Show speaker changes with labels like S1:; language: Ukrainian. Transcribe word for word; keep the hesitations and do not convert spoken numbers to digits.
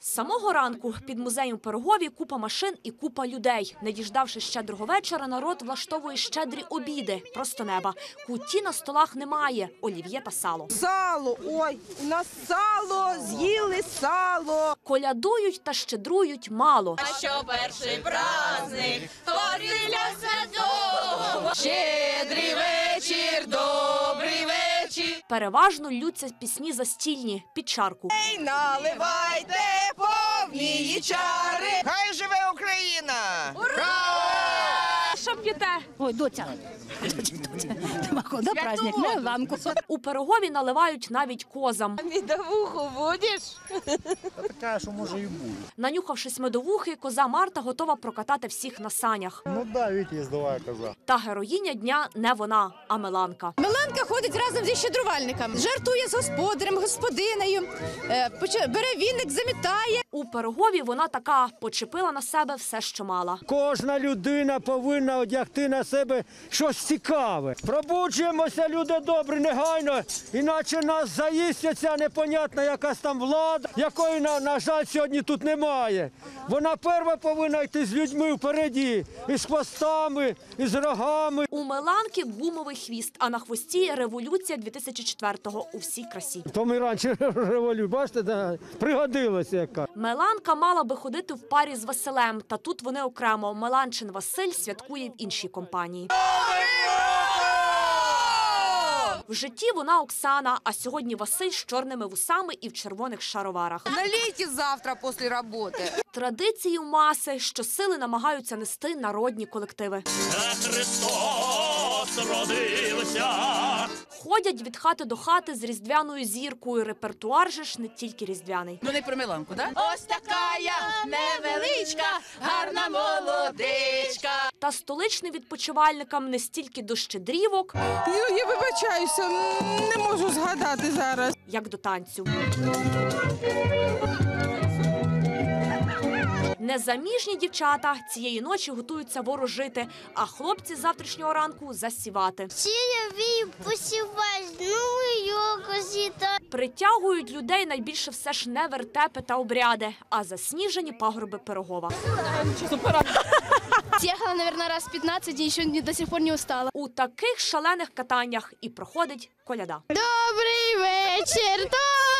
S1: З самого ранку під музеєм Пирогові купа машин і купа людей. Не діждавши щедрого вечора, народ влаштовує щедрі обіди. Просто неба. Куті на столах немає. Олів'є та сало.
S2: Сало, ой, у нас сало, з'їли сало.
S1: Колядують та щедрують мало.
S3: А що перший праздник, Василя Святого. Щедрий вечір, добрий вечір.
S1: Переважно ллються пісні застільні, під чарку.
S2: Ей, наливайте повні її чари. Хай живе Україна! Ура!
S1: Що п'єте?
S4: Ой, доця. Доця, праздник, на ланку.
S1: У Пирогові наливають навіть козам.
S2: Медовуху будеш?
S5: Така, що може і буде.
S1: Нанюхавшись медовухи, коза Марта готова прокатати всіх на санях.
S5: Ну да, видите, їздова коза.
S1: Та героїня дня не вона, а Меланка.
S6: Меланка ходить разом зі щедрувальником, жартує з господарем, господинею, е, поча- бере віник, замітає.
S1: У Пирогові вона така почепила на себе все, що мала.
S7: Кожна людина повинна одягти на себе щось цікаве. Пробуджуємося, люди добрі, негайно, іначе нас заїсть ця непонятна якась там влада, якої, на, на жаль, сьогодні тут немає. Вона перша повинна йти з людьми впереді, із хвостами, із рогами.
S1: У Меланки гумовий хвіст, а на хвості революція дві тисячі четвертого у всій красі.
S7: То ми раніше революцію, бачите, да, пригодилося яка.
S1: Меланка мала би ходити в парі з Василем, та тут вони окремо. Меланчин Василь святкує в іншій компанії. В житті вона Оксана, а сьогодні Василь з чорними вусами і в червоних шароварах.
S2: Налейте завтра після роботи.
S1: Традиції у маси, що сили намагаються нести народні колективи.
S8: Христос родився.
S1: Ходять від хати до хати з різдвяною зіркою. Репертуар же ж не тільки різдвяний.
S3: Ну не про Миланку, так? Ось така я невеличка, гарна молодичка.
S1: Та столичним відпочивальникам не стільки до щедрівок,
S2: Ну, я вибачаюся, не можу згадати зараз.
S1: як до танцю. Незаміжні дівчата цієї ночі готуються ворожити, а хлопці з завтрашнього ранку засівати.
S9: Сієві посівать, ну його та.
S1: Притягують людей найбільше все ж не вертепи та обряди, а засніжені пагорби Пирогова.
S9: Съехала, наверное, раз пятнадцать и еще до сих пор не устала.
S1: У таких шалених катаннях і проходить коляда.
S9: Добрий вечір,